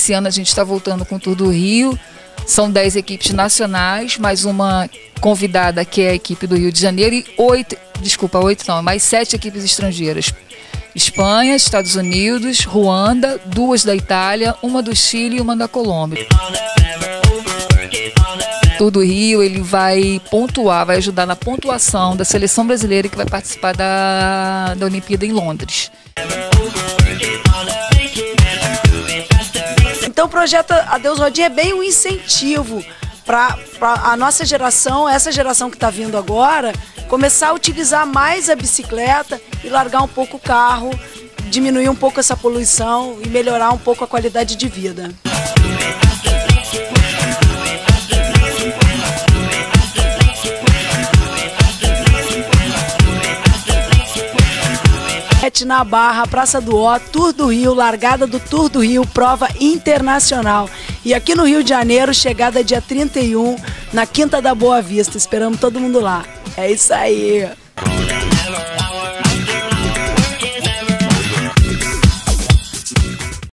Esse ano a gente está voltando com o Tour do Rio. São 10 equipes nacionais, mais uma convidada que é a equipe do Rio de Janeiro e mais 7 equipes estrangeiras. Espanha, Estados Unidos, Ruanda, 2 da Itália, uma do Chile e uma da Colômbia. O Tour do Rio ele vai pontuar, vai ajudar na pontuação da seleção brasileira que vai participar da Olimpíada em Londres. Então o projeto Adeus Rodinha é bem um incentivo para a nossa geração, essa geração que está vindo agora, começar a utilizar mais a bicicleta e largar um pouco o carro, diminuir um pouco essa poluição e melhorar um pouco a qualidade de vida. Na Barra, Praça do Ó, Tour do Rio, largada do Tour do Rio, prova internacional. E aqui no Rio de Janeiro, chegada dia 31, na Quinta da Boa Vista. Esperamos todo mundo lá. É isso aí.